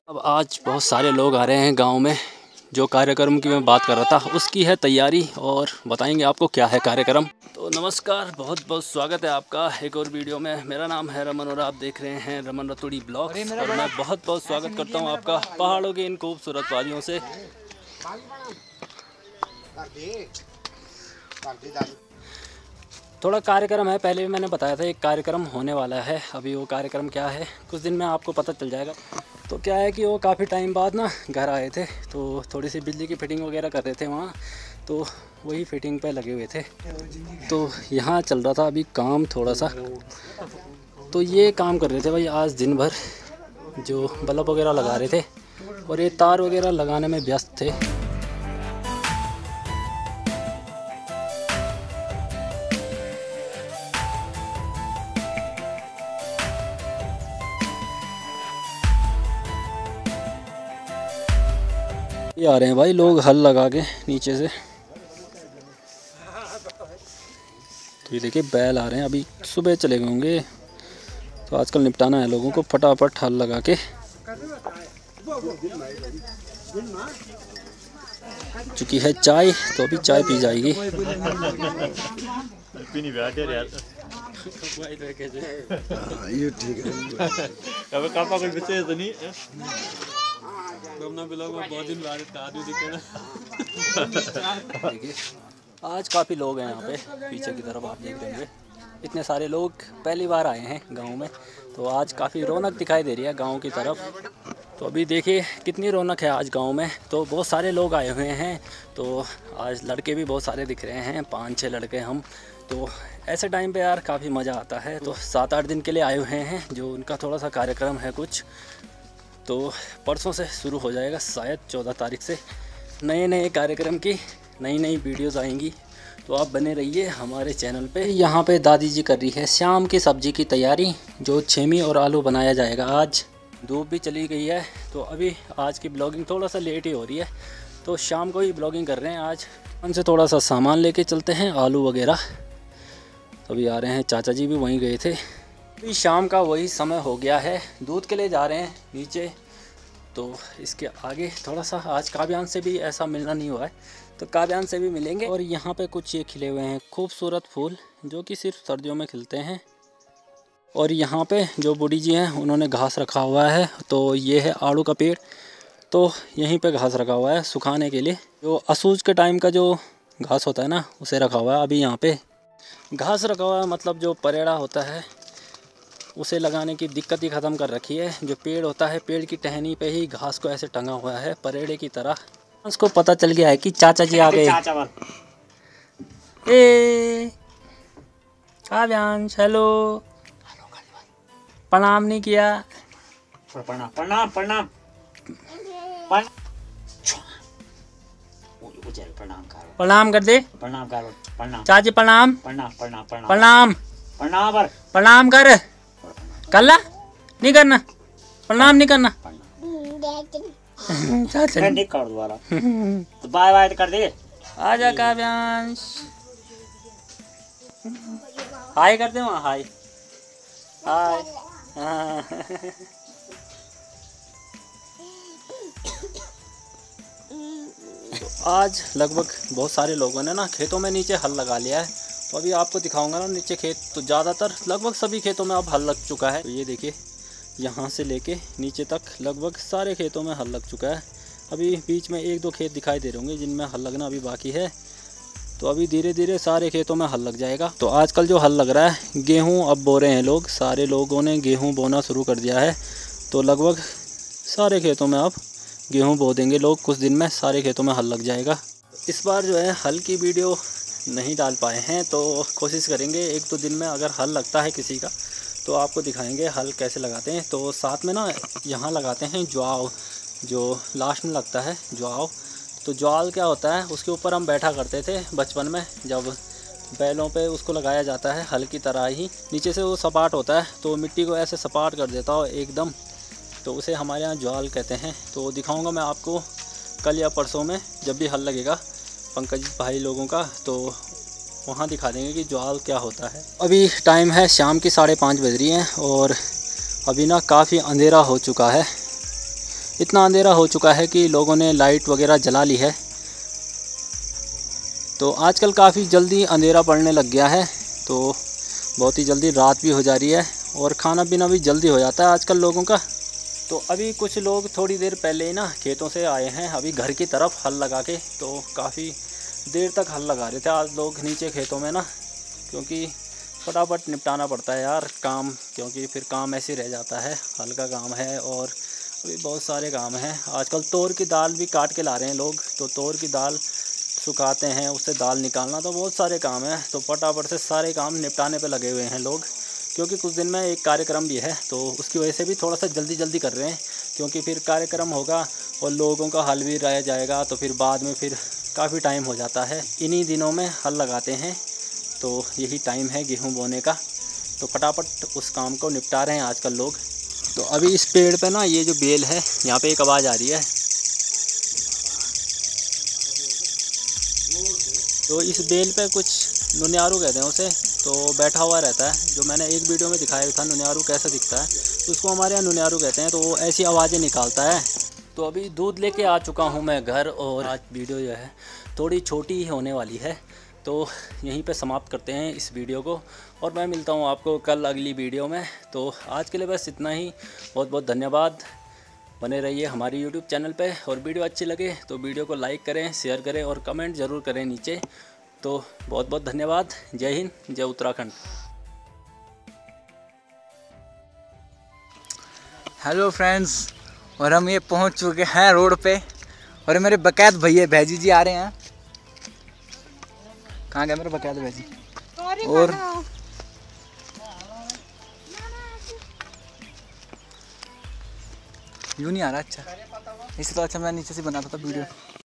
अब आज बहुत सारे लोग आ रहे हैं गांव में। जो कार्यक्रम की मैं बात कर रहा था उसकी है तैयारी और बताएंगे आपको क्या है कार्यक्रम। तो नमस्कार, बहुत बहुत स्वागत है आपका एक और वीडियो में। मेरा नाम है रमन और आप देख रहे हैं रमन रतूड़ी ब्लॉग्स। और मैं बहुत बहुत स्वागत करता हूं आपका पहाड़ों की इन खूबसूरत वादियों से। थोड़ा कार्यक्रम है, पहले भी मैंने बताया था एक कार्यक्रम होने वाला है। अभी वो कार्यक्रम क्या है कुछ दिन में आपको पता चल जाएगा। तो क्या है कि वो काफ़ी टाइम बाद ना घर आए थे, तो थोड़ी सी बिजली की फिटिंग वगैरह कर रहे थे वहाँ, तो वही फिटिंग पे लगे हुए थे। तो यहाँ चल रहा था अभी काम थोड़ा सा, तो ये काम कर रहे थे भाई आज दिन भर। जो बल्ब वगैरह लगा रहे थे और ये तार वगैरह लगाने में व्यस्त थे। ये आ रहे हैं भाई लोग हल लगा के नीचे से। तो ये देखिए बैल आ रहे हैं, अभी सुबह चले गए होंगे। तो आजकल निपटाना है लोगों को, फटाफट हल लगा के। चुकी है चाय, तो अभी चाय पी जाएगी। ये ठीक है। देखिए आज काफ़ी लोग हैं यहाँ पे, पीछे की तरफ आप देख रहे होंगे। इतने सारे लोग पहली बार आए हैं गांव में, तो आज काफ़ी रौनक दिखाई दे रही है गांव की तरफ। तो अभी देखिए कितनी रौनक है आज गांव में। तो बहुत सारे लोग आए हुए हैं, तो आज लड़के भी बहुत सारे दिख रहे हैं, 5-6 लड़के हम। तो ऐसे टाइम पे यार काफ़ी मज़ा आता है। तो 7-8 दिन के लिए आए हुए हैं, जो उनका थोड़ा सा कार्यक्रम है कुछ। तो परसों से शुरू हो जाएगा, शायद 14 तारीख से नए कार्यक्रम की नई वीडियोज़ आएंगी। तो आप बने रहिए हमारे चैनल पे। यहाँ पे दादी जी कर रही है शाम की सब्ज़ी की तैयारी, जो छेमी और आलू बनाया जाएगा आज। धूप भी चली गई है, तो अभी आज की ब्लॉगिंग थोड़ा सा लेट ही हो रही है, तो शाम को ही ब्लॉगिंग कर रहे हैं आज। उनसे थोड़ा सा सामान लेके चलते हैं, आलू वगैरह। तो अभी आ रहे हैं, चाचा जी भी वहीं गए थे। अभी शाम का वही समय हो गया है, दूध के लिए जा रहे हैं नीचे। तो इसके आगे थोड़ा सा आज काव्यांश से भी ऐसा मिलना नहीं हुआ है, तो काव्यांश से भी मिलेंगे। और यहाँ पे कुछ ये खिले हुए हैं खूबसूरत फूल, जो कि सिर्फ सर्दियों में खिलते हैं। और यहाँ पे जो बूढ़ी जी हैं उन्होंने घास रखा हुआ है, तो ये है आड़ू का पेड़। तो यहीं पे घास रखा हुआ है सुखाने के लिए। जो असूज के टाइम का जो घास होता है ना, उसे रखा हुआ है। अभी यहाँ पे घास रखा हुआ है, मतलब जो परेड़ा होता है उसे लगाने की दिक्कत ही ख़त्म कर रखी है। जो पेड़ होता है, पेड़ की टहनी पे ही घास को ऐसे टंगा हुआ है परेड़े की तरह। उसको पता चल गया है कि चाचा जी आ गए। ए काव्यांश, हेलो। प्रणाम नहीं किया। प्रणाम प्रणाम प्रणाम प्रणाम कर दे। प्रणाम करो। प्रणाम चाची प्रणाम। प्रणाम प्रणाम प्रणाम प्रणाम प्रणाम प्रणाम कर। कल्ला नहीं करना, प्रणाम नहीं करना। चाचा नहीं कर दोबारा तो बाय बाय कर दे। आजा काव्यांश, हाय करते वहाँ, हाय हाय। हाँ। तो आज लगभग बहुत सारे लोगों ने ना खेतों में नीचे हल लगा लिया है। तो अभी आपको दिखाऊंगा ना नीचे खेत, तो ज़्यादातर लगभग सभी खेतों में अब हल लग चुका है। तो ये देखिए यहाँ से लेके नीचे तक लगभग सारे खेतों में हल लग चुका है। अभी बीच में 1-2 खेत दिखाई दे रहे होंगे जिनमें हल लगना अभी बाकी है। तो अभी धीरे धीरे सारे खेतों में हल लग जाएगा। तो आजकल जो हल लग रहा है, गेहूँ अब बो रहे हैं लोग, सारे लोगों ने गेहूँ बोना शुरू कर दिया है। तो लगभग सारे खेतों में अब गेहूँ बो देंगे लोग, कुछ दिन में सारे खेतों में हल लग जाएगा। इस बार जो है हल की वीडियो नहीं डाल पाए हैं, तो कोशिश करेंगे 1-2 दिन में अगर हल लगता है किसी का तो आपको दिखाएंगे हल कैसे लगाते हैं। तो साथ में ना यहाँ लगाते हैं ज्वाल, जो लास्ट में लगता है ज्वाल। तो ज्वाल क्या होता है, उसके ऊपर हम बैठा करते थे बचपन में, जब बैलों पे उसको लगाया जाता है हल की तरह ही। नीचे से वो सपाट होता है, तो मिट्टी को ऐसे सपाट कर देता हो एकदम, तो उसे हमारे यहाँ ज्वाल कहते हैं। तो दिखाऊंगा मैं आपको कल या परसों में, जब भी हल लगेगा पंकज भाई लोगों का, तो वहाँ दिखा देंगे कि ज्वाल क्या होता है। अभी टाइम है शाम की 5:30 बज रही हैं और अभी ना काफ़ी अंधेरा हो चुका है। इतना अंधेरा हो चुका है कि लोगों ने लाइट वगैरह जला ली है। तो आजकल काफ़ी जल्दी अंधेरा पड़ने लग गया है, तो बहुत ही जल्दी रात भी हो जा रही है और खाना पीना भी जल्दी हो जाता है आजकल लोगों का। तो अभी कुछ लोग थोड़ी देर पहले ही ना खेतों से आए हैं अभी घर की तरफ हल लगा के, तो काफ़ी देर तक हल लगा रहे थे आज लोग नीचे खेतों में ना, क्योंकि फटाफट निपटाना पड़ता है यार काम, क्योंकि फिर काम ऐसे रह जाता है। हल का काम है और अभी बहुत सारे काम हैं। आजकल तोर की दाल भी काट के ला रहे हैं लोग, तो तोर की दाल सुखाते हैं, उससे दाल निकालना, तो बहुत सारे काम हैं। तो फटाफट से सारे काम निपटाने पे लगे हुए हैं लोग, क्योंकि कुछ दिन में एक कार्यक्रम भी है, तो उसकी वजह से भी थोड़ा सा जल्दी जल्दी कर रहे हैं, क्योंकि फिर कार्यक्रम होगा और लोगों का हल भी रह जाएगा, तो फिर बाद में फिर काफ़ी टाइम हो जाता है। इन्हीं दिनों में हल लगाते हैं, तो यही टाइम है गेहूँ बोने का, तो फटाफट उस काम को निपटा रहे हैं आजकल लोग। तो अभी इस पेड़ पे ना ये जो बेल है, यहाँ पे एक आवाज़ आ रही है, तो इस बेल पे कुछ नुनियारू कहते हैं उसे, तो बैठा हुआ रहता है। जो मैंने एक वीडियो में दिखाया था नुनियारू कैसा दिखता है, तो उसको हमारे यहाँ नुनियारू कहते हैं। तो वो ऐसी आवाज़ें निकालता है। तो अभी दूध लेके आ चुका हूँ मैं घर, और आज वीडियो जो है थोड़ी छोटी ही होने वाली है, तो यहीं पे समाप्त करते हैं इस वीडियो को, और मैं मिलता हूँ आपको कल अगली वीडियो में। तो आज के लिए बस इतना ही। बहुत बहुत धन्यवाद। बने रहिए हमारी YouTube चैनल पे, और वीडियो अच्छी लगे तो वीडियो को लाइक करें, शेयर करें और कमेंट ज़रूर करें नीचे। तो बहुत बहुत धन्यवाद। जय हिंद, जय उत्तराखंड। हेलो फ्रेंड्स, और हम ये पहुंच चुके हैं रोड पे, और मेरे बकैत भैया भैजी जी आ रहे हैं। कहाँ गए मेरे बकैत भैजी? और यूँ नहीं आ रहा। अच्छा, इससे तो अच्छा मैं नीचे से बनाता था वीडियो।